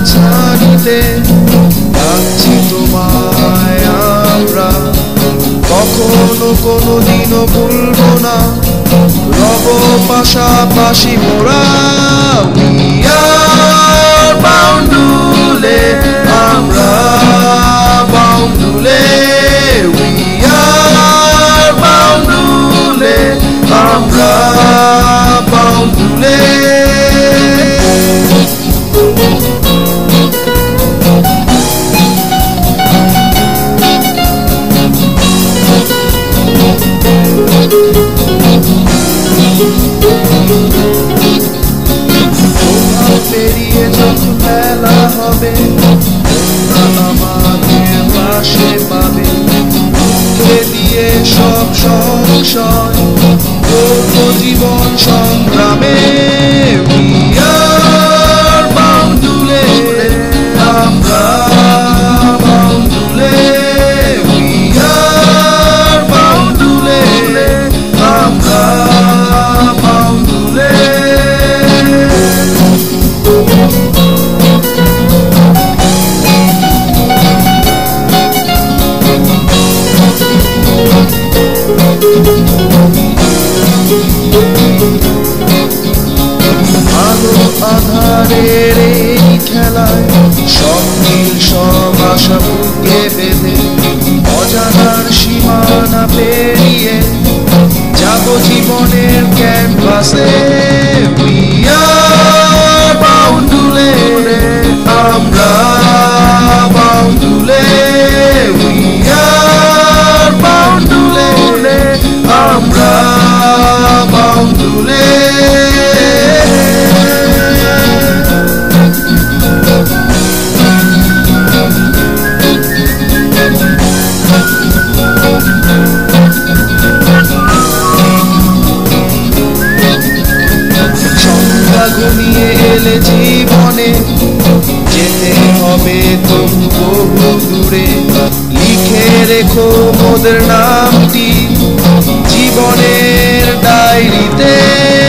ছানিতে ডাকছি তোমায় আমরা, কখনো কোনোদিনও ভুলবো না, রব পাশাপাশি মোরা। We are bound to live, আমরা bound to live, we are bound to live, আমরা bound to live। পেরিয়ে যখন মেলা হবে তোমরা আমাদের পাশে পাবে, মুখে দিয়ে সব সংশয় করবো জীবন সংগ্রামে। We are bound to live, আমরা bound to live, we are bound to live, আমরা bound to live। আলো আধারের এই খেলায় স্বপ্নের সব আশা বুকে বেঁধে, অজানার সীমানা পেরিয়ে যাব জীবনের ক্যানভাসে। We are bound to live, আমরা bound to live, we are bound to live, আমরা bound to live। ঘুমিয়ে এলে জীবনে যেতে হবে তবু বহু দূরে, লিখে রেখো মোদের নামটি জীবনের ডায়েরিতে।